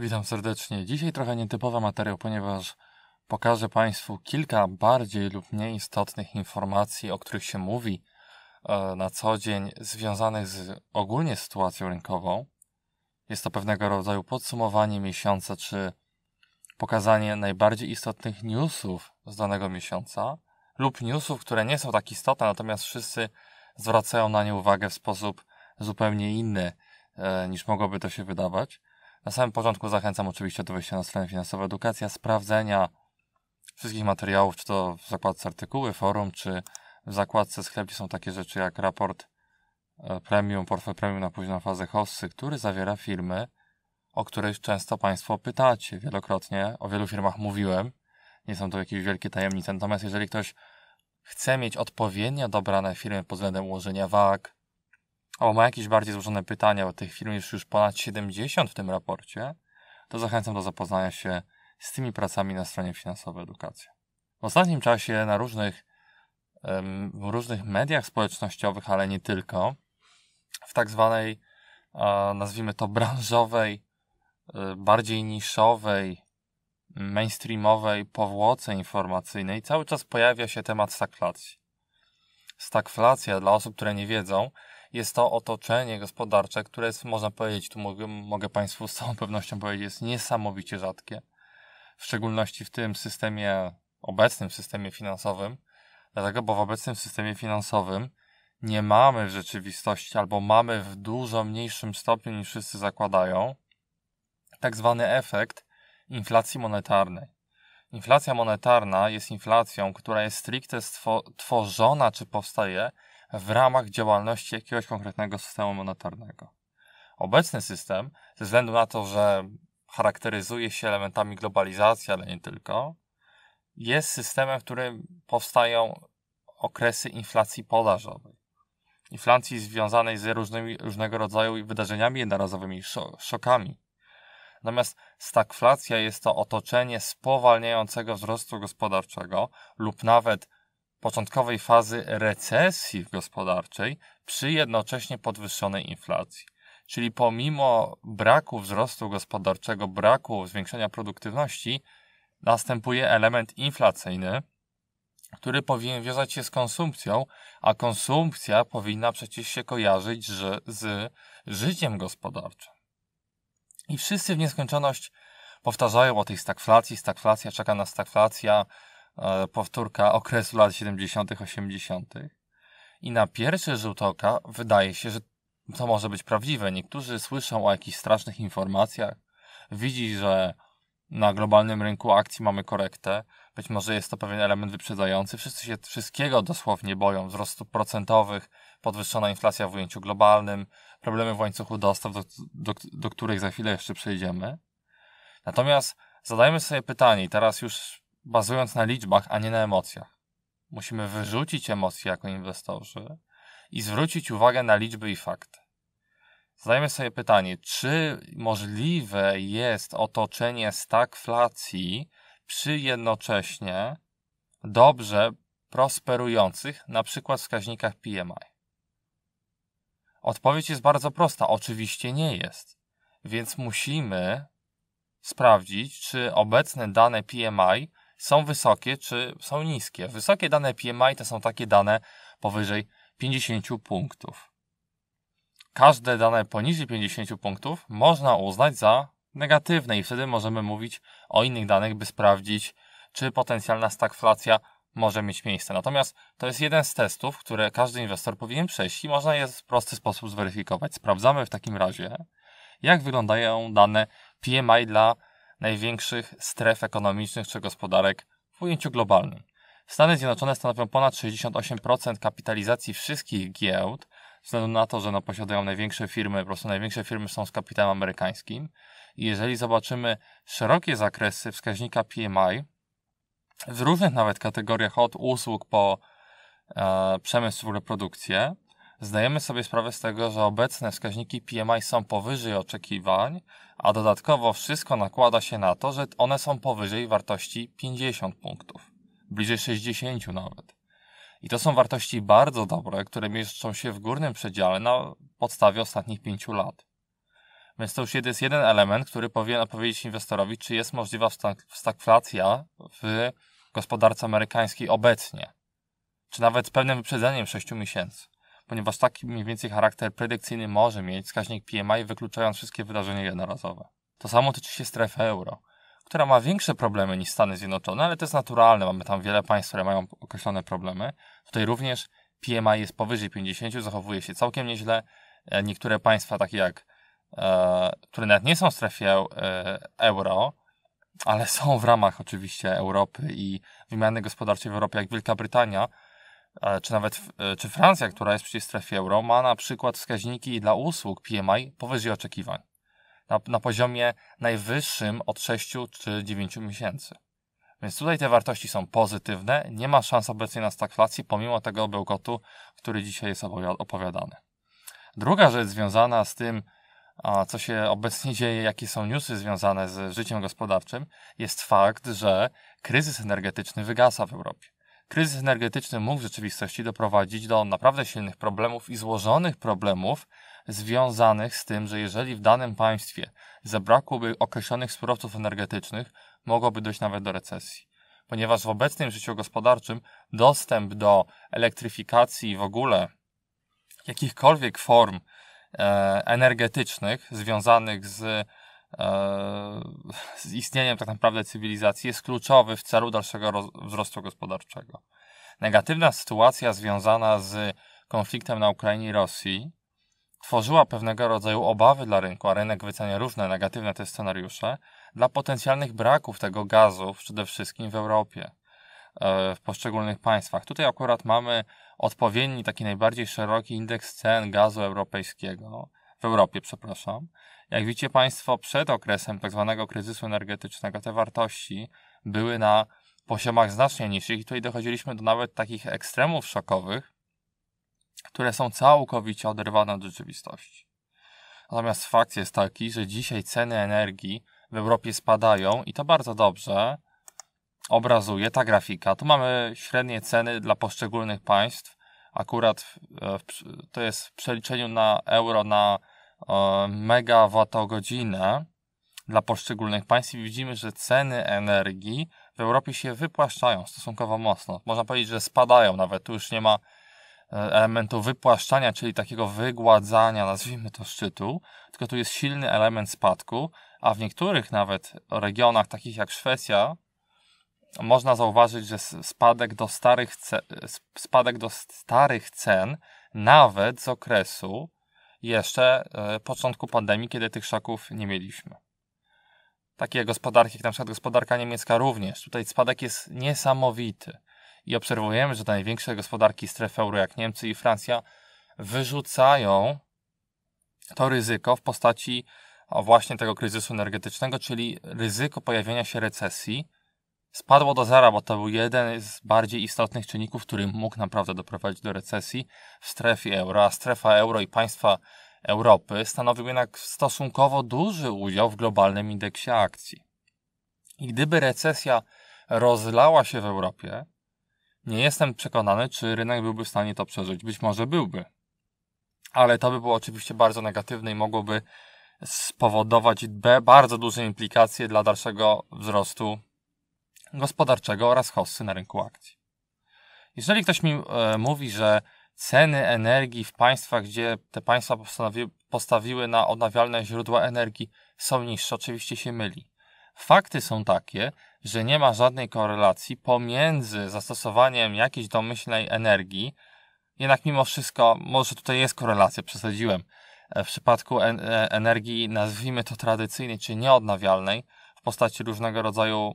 Witam serdecznie. Dzisiaj trochę nietypowy materiał, ponieważ pokażę Państwu kilka bardziej lub mniej istotnych informacji, o których się mówi na co dzień, związanych ogólnie z sytuacją rynkową. Jest to pewnego rodzaju podsumowanie miesiąca, czy pokazanie najbardziej istotnych newsów z danego miesiąca lub newsów, które nie są tak istotne, natomiast wszyscy zwracają na nie uwagę w sposób zupełnie inny niż mogłoby to się wydawać. Na samym początku zachęcam oczywiście do wejścia na stronę Finansowa Edukacja, sprawdzenia wszystkich materiałów, czy to w zakładce artykuły, forum, czy w zakładce sklep, gdzie są takie rzeczy jak raport premium, portfel premium na późną fazę hossy, który zawiera firmy, o których często Państwo pytacie. Wielokrotnie o wielu firmach mówiłem, nie są to jakieś wielkie tajemnice, natomiast jeżeli ktoś chce mieć odpowiednio dobrane firmy pod względem ułożenia wag, albo ma jakieś bardziej złożone pytania, bo tych firm jest już ponad 70 w tym raporcie, to zachęcam do zapoznania się z tymi pracami na stronie Finansowa Edukacja. W ostatnim czasie na różnych mediach społecznościowych, ale nie tylko, w tak zwanej, nazwijmy to branżowej, bardziej niszowej, mainstreamowej powłoce informacyjnej cały czas pojawia się temat stagflacji. Stagflacja, dla osób, które nie wiedzą, jest to otoczenie gospodarcze, które jest, można powiedzieć, tu mogę Państwu z całą pewnością powiedzieć, jest niesamowicie rzadkie. W szczególności w tym obecnym systemie finansowym. Dlatego, bo w obecnym systemie finansowym nie mamy w rzeczywistości, albo mamy w dużo mniejszym stopniu niż wszyscy zakładają, tak zwany efekt inflacji monetarnej. Inflacja monetarna jest inflacją, która jest stricte tworzona czy powstaje w ramach działalności jakiegoś konkretnego systemu monetarnego. Obecny system, ze względu na to, że charakteryzuje się elementami globalizacji, ale nie tylko, jest systemem, w którym powstają okresy inflacji podażowej. Inflacji związanej z różnego rodzaju wydarzeniami jednorazowymi, szokami. Natomiast stagflacja jest to otoczenie spowalniającego wzrostu gospodarczego lub nawet początkowej fazy recesji gospodarczej przy jednocześnie podwyższonej inflacji. Czyli pomimo braku wzrostu gospodarczego, braku zwiększenia produktywności, następuje element inflacyjny, który powinien wiązać się z konsumpcją, a konsumpcja powinna przecież się kojarzyć z życiem gospodarczym. I wszyscy w nieskończoność powtarzają o tej stagflacji. Stagflacja, czeka nas stagflacja, powtórka okresu lat 70., 80. I na pierwszy rzut oka wydaje się, że to może być prawdziwe. Niektórzy słyszą o jakichś strasznych informacjach, widzi, że na globalnym rynku akcji mamy korektę, być może jest to pewien element wyprzedzający. Wszyscy się wszystkiego dosłownie boją, wzrostu procentowych, podwyższona inflacja w ujęciu globalnym, problemy w łańcuchu dostaw, do których za chwilę jeszcze przejdziemy. Natomiast zadajmy sobie pytanie, teraz już bazując na liczbach, a nie na emocjach. Musimy wyrzucić emocje jako inwestorzy i zwrócić uwagę na liczby i fakty. Zadajmy sobie pytanie, czy możliwe jest otoczenie stagflacji przy jednocześnie dobrze prosperujących, na przykład wskaźnikach PMI? Odpowiedź jest bardzo prosta. Oczywiście nie jest. Więc musimy sprawdzić, czy obecne dane PMI są wysokie, czy są niskie. Wysokie dane PMI to są takie dane powyżej 50 punktów. Każde dane poniżej 50 punktów można uznać za negatywne i wtedy możemy mówić o innych danych, by sprawdzić, czy potencjalna stagflacja może mieć miejsce. Natomiast to jest jeden z testów, które każdy inwestor powinien przejść i można je w prosty sposób zweryfikować. Sprawdzamy w takim razie, jak wyglądają dane PMI dla największych stref ekonomicznych czy gospodarek w ujęciu globalnym. Stany Zjednoczone stanowią ponad 68% kapitalizacji wszystkich giełd, ze względu na to, że posiadają największe firmy, po prostu największe firmy są z kapitałem amerykańskim. I jeżeli zobaczymy szerokie zakresy wskaźnika PMI, w różnych nawet kategoriach od usług po przemysł, w ogóle produkcję, zdajemy sobie sprawę z tego, że obecne wskaźniki PMI są powyżej oczekiwań, a dodatkowo wszystko nakłada się na to, że one są powyżej wartości 50 punktów, bliżej 60 nawet. I to są wartości bardzo dobre, które mieszczą się w górnym przedziale na podstawie ostatnich 5 lat. Więc to już jest jeden element, który powinien opowiedzieć inwestorowi, czy jest możliwa stagflacja w gospodarce amerykańskiej obecnie. Czy nawet z pewnym wyprzedzeniem 6 miesięcy. Ponieważ taki mniej więcej charakter predykcyjny może mieć wskaźnik PMI, wykluczając wszystkie wydarzenia jednorazowe. To samo tyczy się strefy euro, która ma większe problemy niż Stany Zjednoczone, ale to jest naturalne. Mamy tam wiele państw, które mają określone problemy. Tutaj również PMI jest powyżej 50, zachowuje się całkiem nieźle. Niektóre państwa, takie jak które nawet nie są w strefie euro, ale są w ramach oczywiście Europy i wymiany gospodarczej w Europie, jak Wielka Brytania, czy nawet czy Francja, która jest przecież w strefie euro, ma na przykład wskaźniki dla usług PMI powyżej oczekiwań. Na poziomie najwyższym od 6 czy 9 miesięcy. Więc tutaj te wartości są pozytywne, nie ma szans obecnie na stagflację, pomimo tego bełkotu, który dzisiaj jest opowiadany. Druga rzecz związana z tym, co się obecnie dzieje, jakie są newsy związane z życiem gospodarczym, jest fakt, że kryzys energetyczny wygasa w Europie. Kryzys energetyczny mógł w rzeczywistości doprowadzić do naprawdę silnych problemów i złożonych problemów związanych z tym, że jeżeli w danym państwie zabrakłoby określonych surowców energetycznych, mogłoby dojść nawet do recesji. Ponieważ w obecnym życiu gospodarczym dostęp do elektryfikacji i w ogóle jakichkolwiek form energetycznych związanych z istnieniem tak naprawdę cywilizacji jest kluczowy w celu dalszego wzrostu gospodarczego. Negatywna sytuacja związana z konfliktem na Ukrainie i Rosji tworzyła pewnego rodzaju obawy dla rynku, a rynek wycenia różne negatywne te scenariusze, dla potencjalnych braków tego gazu przede wszystkim w Europie, w poszczególnych państwach. Tutaj akurat mamy odpowiedni, taki najbardziej szeroki indeks cen gazu europejskiego, w Europie, przepraszam. Jak widzicie Państwo, przed okresem tak zwanego kryzysu energetycznego te wartości były na poziomach znacznie niższych i tutaj dochodziliśmy do nawet takich ekstremów szokowych, które są całkowicie oderwane od rzeczywistości. Natomiast fakt jest taki, że dzisiaj ceny energii w Europie spadają i to bardzo dobrze obrazuje ta grafika. Tu mamy średnie ceny dla poszczególnych państw. Akurat to jest w przeliczeniu na euro na megawattogodzinę dla poszczególnych państw i widzimy, że ceny energii w Europie się wypłaszczają stosunkowo mocno. Można powiedzieć, że spadają nawet. Tu już nie ma elementu wypłaszczania, czyli takiego wygładzania, nazwijmy to, szczytu, tylko tu jest silny element spadku, a w niektórych nawet regionach, takich jak Szwecja, można zauważyć, że spadek do starych cen nawet z okresu jeszcze początku pandemii, kiedy tych szoków nie mieliśmy. Takie gospodarki jak na przykład gospodarka niemiecka również. Tutaj spadek jest niesamowity. I obserwujemy, że te największe gospodarki strefy euro jak Niemcy i Francja wyrzucają to ryzyko w postaci właśnie tego kryzysu energetycznego, czyli ryzyko pojawienia się recesji spadło do zera, bo to był jeden z bardziej istotnych czynników, który mógł naprawdę doprowadzić do recesji w strefie euro, a strefa euro i państwa Europy stanowiły jednak stosunkowo duży udział w globalnym indeksie akcji. I gdyby recesja rozlała się w Europie, nie jestem przekonany, czy rynek byłby w stanie to przeżyć. Być może byłby. Ale to by było oczywiście bardzo negatywne i mogłoby spowodować bardzo duże implikacje dla dalszego wzrostu gospodarczego oraz hossy na rynku akcji. Jeżeli ktoś mi mówi, że ceny energii w państwach, gdzie te państwa postawiły na odnawialne źródła energii, są niższe, oczywiście się myli. Fakty są takie, że nie ma żadnej korelacji pomiędzy zastosowaniem jakiejś domyślnej energii, jednak mimo wszystko, może tutaj jest korelacja, przesadziłem, w przypadku energii, nazwijmy to tradycyjnej, czy nieodnawialnej, w postaci różnego rodzaju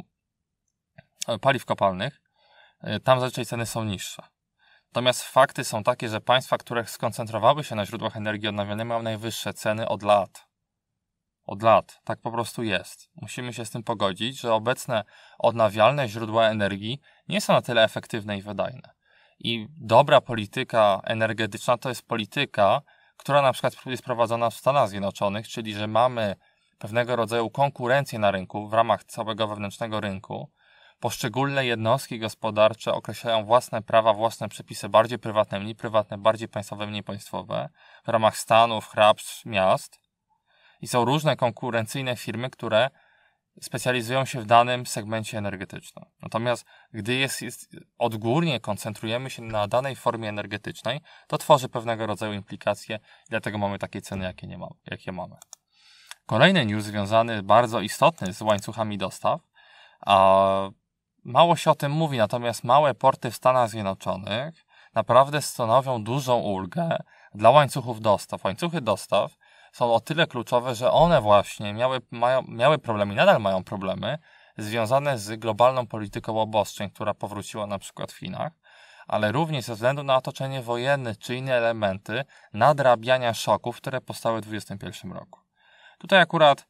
paliw kopalnych, tam zazwyczaj ceny są niższe. Natomiast fakty są takie, że państwa, które skoncentrowały się na źródłach energii odnawialnej, mają najwyższe ceny od lat. Od lat. Tak po prostu jest. Musimy się z tym pogodzić, że obecne odnawialne źródła energii nie są na tyle efektywne i wydajne. I dobra polityka energetyczna to jest polityka, która na przykład jest prowadzona w Stanach Zjednoczonych, czyli że mamy pewnego rodzaju konkurencję na rynku w ramach całego wewnętrznego rynku. Poszczególne jednostki gospodarcze określają własne prawa, własne przepisy, bardziej prywatne, mniej prywatne, bardziej państwowe, mniej państwowe, w ramach stanów, hrabstw, miast. I są różne konkurencyjne firmy, które specjalizują się w danym segmencie energetycznym. Natomiast gdy odgórnie koncentrujemy się na danej formie energetycznej, to tworzy pewnego rodzaju implikacje i dlatego mamy takie ceny, jakie mamy. Kolejny news związany, bardzo istotny z łańcuchami dostaw. Mało się o tym mówi, natomiast małe porty w Stanach Zjednoczonych naprawdę stanowią dużą ulgę dla łańcuchów dostaw. Łańcuchy dostaw są o tyle kluczowe, że one właśnie miały problemy i nadal mają problemy związane z globalną polityką obostrzeń, która powróciła na przykład w Chinach, ale również ze względu na otoczenie wojenne czy inne elementy nadrabiania szoków, które powstały w 2021 roku. Tutaj akurat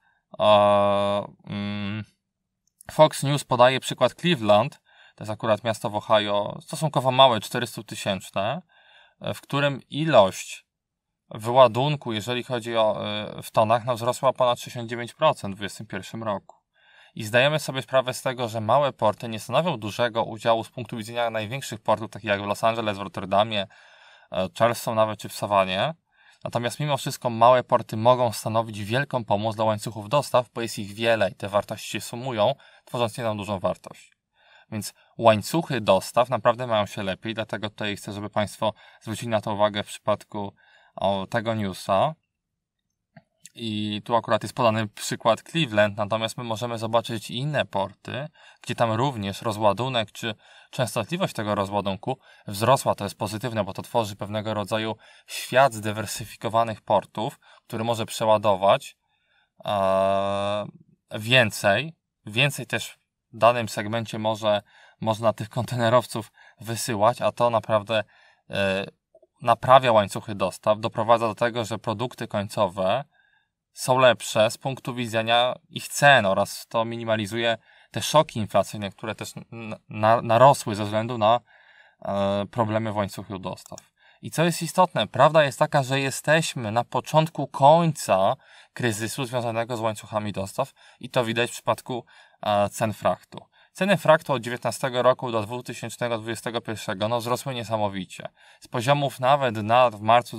Fox News podaje przykład Cleveland, to jest akurat miasto w Ohio, stosunkowo małe, 400-tysięczne, w którym ilość wyładunku, jeżeli chodzi w tonach, wzrosła ponad 69% w 2021 roku. I zdajemy sobie sprawę z tego, że małe porty nie stanowią dużego udziału z punktu widzenia największych portów, takich jak w Los Angeles, w Rotterdamie, Charleston nawet czy w Savanie. Natomiast mimo wszystko małe porty mogą stanowić wielką pomoc dla łańcuchów dostaw, bo jest ich wiele i te wartości się sumują, tworząc jedną dużą wartość. Więc łańcuchy dostaw naprawdę mają się lepiej, dlatego tutaj chcę, żeby Państwo zwrócili na to uwagę w przypadku tego newsa. I tu akurat jest podany przykład Cleveland, natomiast my możemy zobaczyć inne porty, gdzie tam również rozładunek czy częstotliwość tego rozładunku wzrosła. To jest pozytywne, bo to tworzy pewnego rodzaju świat zdywersyfikowanych portów, który może przeładować więcej też w danym segmencie można tych kontenerowców wysyłać, a to naprawdę naprawia łańcuchy dostaw, doprowadza do tego, że produkty końcowe są lepsze z punktu widzenia ich cen oraz to minimalizuje te szoki inflacyjne, które też narosły ze względu na problemy w łańcuchu dostaw. I co jest istotne, prawda jest taka, że jesteśmy na początku końca kryzysu związanego z łańcuchami dostaw i to widać w przypadku cen fraktu. Ceny fraktu od 2019 roku do 2021 wzrosły niesamowicie. Z poziomów nawet w marcu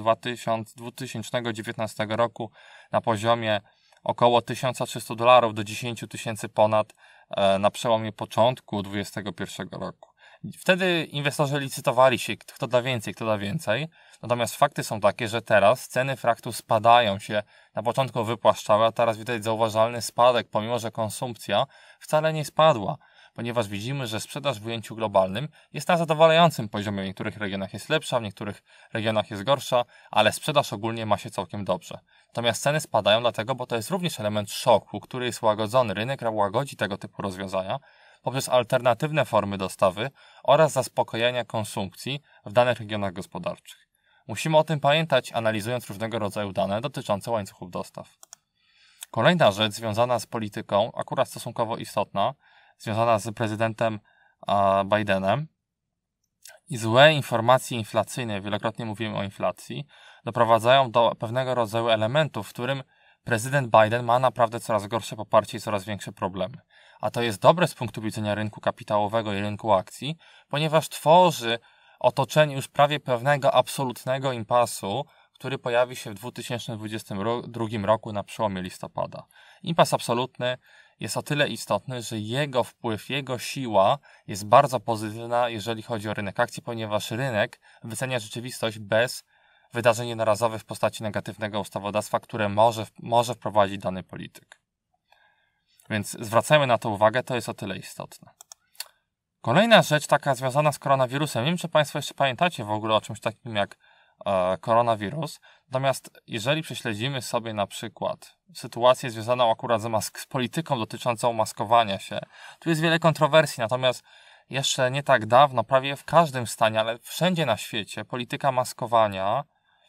2019 roku na poziomie około $1300 do 10 000 ponad na przełomie początku 2021 roku. Wtedy inwestorzy licytowali się, kto da więcej. Natomiast fakty są takie, że teraz ceny fraktu spadają się, na początku wypłaszczały, a teraz widać zauważalny spadek, pomimo że konsumpcja wcale nie spadła. Ponieważ widzimy, że sprzedaż w ujęciu globalnym jest na zadowalającym poziomie. W niektórych regionach jest lepsza, w niektórych regionach jest gorsza, ale sprzedaż ogólnie ma się całkiem dobrze. Natomiast ceny spadają dlatego, bo to jest również element szoku, który jest łagodzony. Rynek łagodzi tego typu rozwiązania poprzez alternatywne formy dostawy oraz zaspokojenia konsumpcji w danych regionach gospodarczych. Musimy o tym pamiętać, analizując różnego rodzaju dane dotyczące łańcuchów dostaw. Kolejna rzecz związana z polityką, akurat stosunkowo istotna, związana z prezydentem Bidenem i złe informacje inflacyjne, wielokrotnie mówiłem o inflacji, doprowadzają do pewnego rodzaju elementów, w którym prezydent Biden ma naprawdę coraz gorsze poparcie i coraz większe problemy. A to jest dobre z punktu widzenia rynku kapitałowego i rynku akcji, ponieważ tworzy otoczenie już prawie pewnego absolutnego impasu, który pojawi się w 2022 roku na przełomie listopada. Impas absolutny jest o tyle istotny, że jego wpływ, jego siła jest bardzo pozytywna, jeżeli chodzi o rynek akcji, ponieważ rynek wycenia rzeczywistość bez wydarzeń jednorazowych w postaci negatywnego ustawodawstwa, które może wprowadzić dany polityk. Więc zwracajmy na to uwagę, to jest o tyle istotne. Kolejna rzecz taka związana z koronawirusem. Nie wiem, czy Państwo jeszcze pamiętacie w ogóle o czymś takim jak koronawirus. Natomiast jeżeli prześledzimy sobie na przykład sytuację związaną akurat z polityką dotyczącą maskowania się, tu jest wiele kontrowersji, natomiast jeszcze nie tak dawno, prawie w każdym stanie, ale wszędzie na świecie, polityka maskowania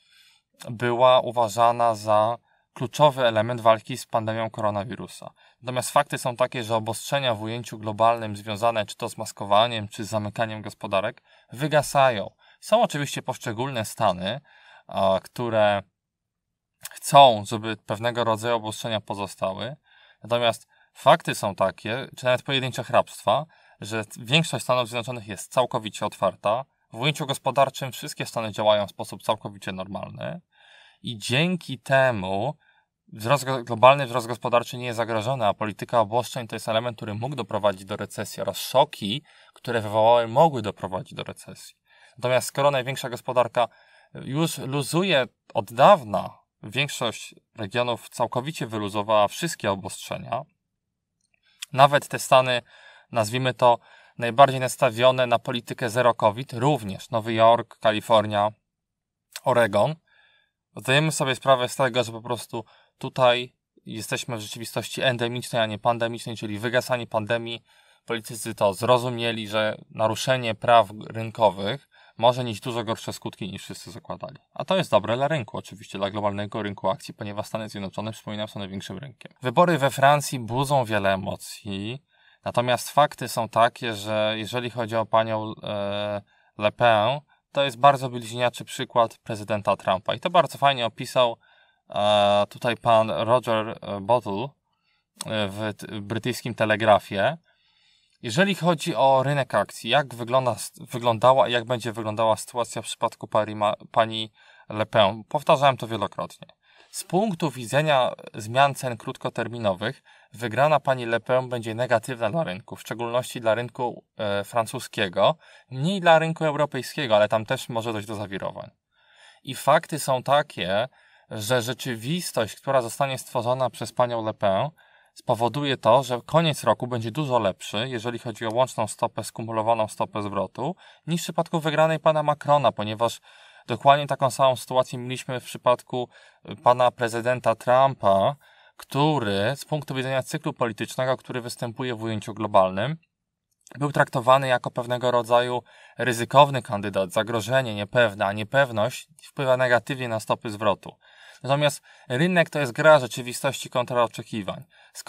była uważana za kluczowy element walki z pandemią koronawirusa. Natomiast fakty są takie, że obostrzenia w ujęciu globalnym związane czy to z maskowaniem, czy z zamykaniem gospodarek wygasają. Są oczywiście poszczególne stany, które chcą, żeby pewnego rodzaju obostrzenia pozostały. Natomiast fakty są takie, czy nawet pojedyncze hrabstwa, że większość Stanów Zjednoczonych jest całkowicie otwarta. W ujęciu gospodarczym wszystkie stany działają w sposób całkowicie normalny. I dzięki temu globalny wzrost gospodarczy nie jest zagrożony, a polityka obostrzeń to jest element, który mógł doprowadzić do recesji oraz szoki, które wywołały, mogły doprowadzić do recesji. Natomiast skoro największa gospodarka już luzuje od dawna, większość regionów całkowicie wyluzowała wszystkie obostrzenia, nawet te stany, nazwijmy to, najbardziej nastawione na politykę zero COVID, również Nowy Jork, Kalifornia, Oregon, zdajemy sobie sprawę z tego, że po prostu tutaj jesteśmy w rzeczywistości endemicznej, a nie pandemicznej, czyli wygasanie pandemii. Politycy to zrozumieli, że naruszenie praw rynkowych może nieść dużo gorsze skutki niż wszyscy zakładali. A to jest dobre dla rynku, oczywiście, dla globalnego rynku akcji, ponieważ Stany Zjednoczone, przypominam, są największym rynkiem. Wybory we Francji budzą wiele emocji, natomiast fakty są takie, że jeżeli chodzi o panią Le Pen, to jest bardzo bliźniaczy przykład prezydenta Trumpa. I to bardzo fajnie opisał tutaj pan Roger Bottle w brytyjskim Telegrafie. Jeżeli chodzi o rynek akcji, jak wyglądała i jak będzie wyglądała sytuacja w przypadku pani Le Pen? Powtarzałem to wielokrotnie. Z punktu widzenia zmian cen krótkoterminowych, wygrana pani Le Pen będzie negatywna dla rynku, w szczególności dla rynku francuskiego, mniej dla rynku europejskiego, ale tam też może dojść do zawirowań. I fakty są takie, że rzeczywistość, która zostanie stworzona przez panią Le Pen, spowoduje to, że koniec roku będzie dużo lepszy, jeżeli chodzi o łączną stopę, skumulowaną stopę zwrotu, niż w przypadku wygranej pana Macrona, ponieważ dokładnie taką samą sytuację mieliśmy w przypadku pana prezydenta Trumpa, który z punktu widzenia cyklu politycznego, który występuje w ujęciu globalnym, był traktowany jako pewnego rodzaju ryzykowny kandydat, zagrożenie, niepewne, a niepewność wpływa negatywnie na stopy zwrotu. Natomiast rynek to jest gra rzeczywistości kontra oczekiwań.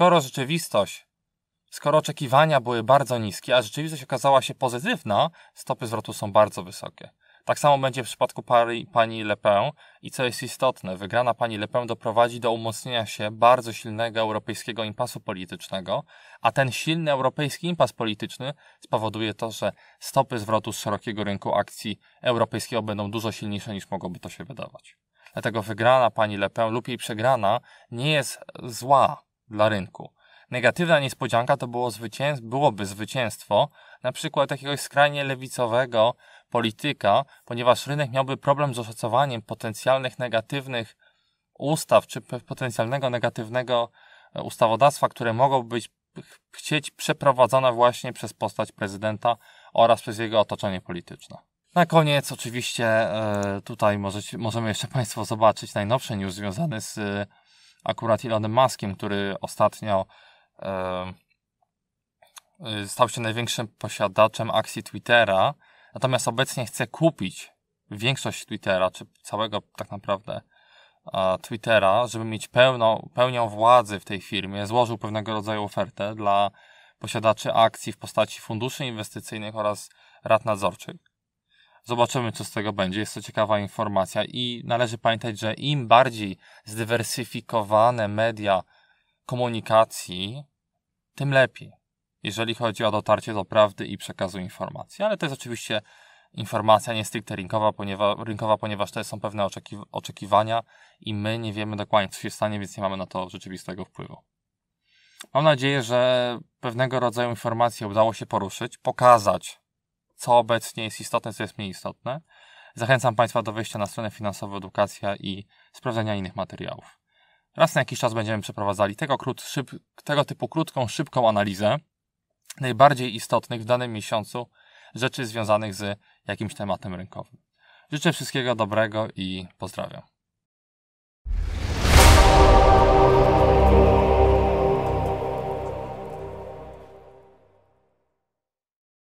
Skoro oczekiwania były bardzo niskie, a rzeczywistość okazała się pozytywna, stopy zwrotu są bardzo wysokie. Tak samo będzie w przypadku pani Le Pen i co jest istotne, wygrana pani Le Pen doprowadzi do umocnienia się bardzo silnego europejskiego impasu politycznego, a ten silny europejski impas polityczny spowoduje to, że stopy zwrotu z szerokiego rynku akcji europejskiego będą dużo silniejsze niż mogłoby to się wydawać. Dlatego wygrana pani Le Pen lub jej przegrana nie jest zła dla rynku. Negatywna niespodzianka to byłoby zwycięstwo na przykład jakiegoś skrajnie lewicowego polityka, ponieważ rynek miałby problem z oszacowaniem potencjalnych negatywnych ustaw, czy potencjalnego negatywnego ustawodawstwa, które mogłoby chcieć przeprowadzone właśnie przez postać prezydenta oraz przez jego otoczenie polityczne. Na koniec oczywiście tutaj możemy jeszcze Państwo zobaczyć najnowszy news związany z akurat Elonem Muskiem, który ostatnio stał się największym posiadaczem akcji Twittera, natomiast obecnie chce kupić większość Twittera, czy całego tak naprawdę Twittera, żeby mieć pełnią władzy w tej firmie. Złożył pewnego rodzaju ofertę dla posiadaczy akcji w postaci funduszy inwestycyjnych oraz rad nadzorczych. Zobaczymy, co z tego będzie. Jest to ciekawa informacja i należy pamiętać, że im bardziej zdywersyfikowane media komunikacji, tym lepiej, jeżeli chodzi o dotarcie do prawdy i przekazu informacji. Ale to jest oczywiście informacja nie stricte rynkowa, ponieważ to są pewne oczekiwania i my nie wiemy dokładnie, co się stanie, więc nie mamy na to rzeczywistego wpływu. Mam nadzieję, że pewnego rodzaju informacje udało się poruszyć, pokazać, co obecnie jest istotne, co jest mniej istotne. Zachęcam Państwa do wejścia na stronę Finansowa Edukacja i sprawdzenia innych materiałów. Raz na jakiś czas będziemy przeprowadzali tego typu krótką, szybką analizę najbardziej istotnych w danym miesiącu rzeczy związanych z jakimś tematem rynkowym. Życzę wszystkiego dobrego i pozdrawiam.